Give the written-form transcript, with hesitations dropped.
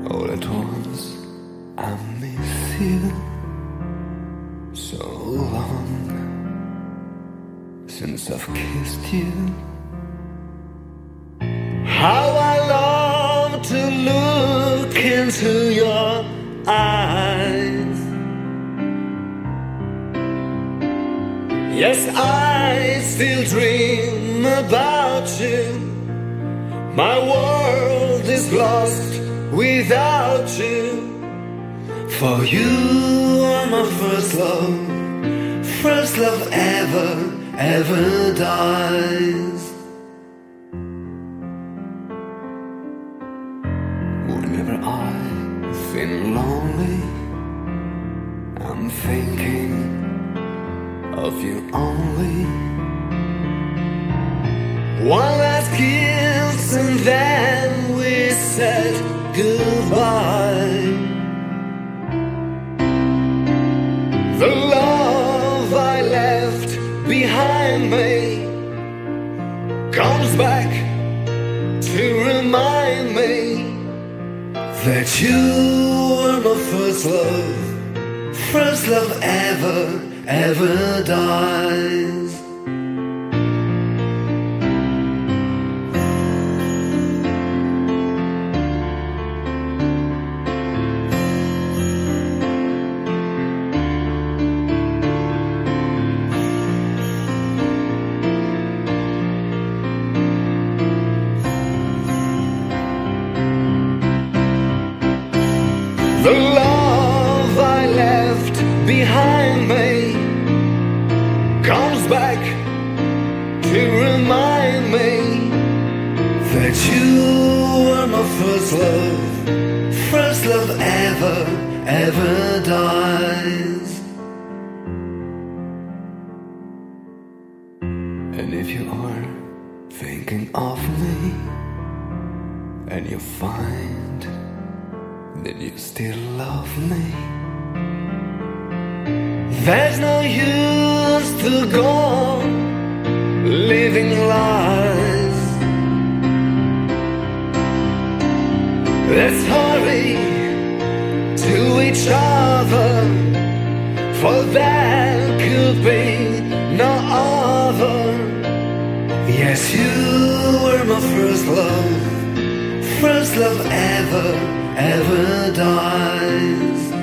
All at once I miss you. So long since I've kissed you. How I love to look into your eyes. Yes, I still dream about you. My world is lost without you. For you are my first love ever, ever dies. Whenever I feel lonely, I'm thinking of you only. One last kiss and then we said goodbye. The love I left behind me comes back to remind me that you were my first love ever, ever dies. The love I left behind me comes back to remind me that you were my first love ever, ever dies. And if you are thinking of me and you find that you still love me, there's no use to go living lies. Let's hurry to each other, for there could be no other. Yes, you were my first love ever, ever dies.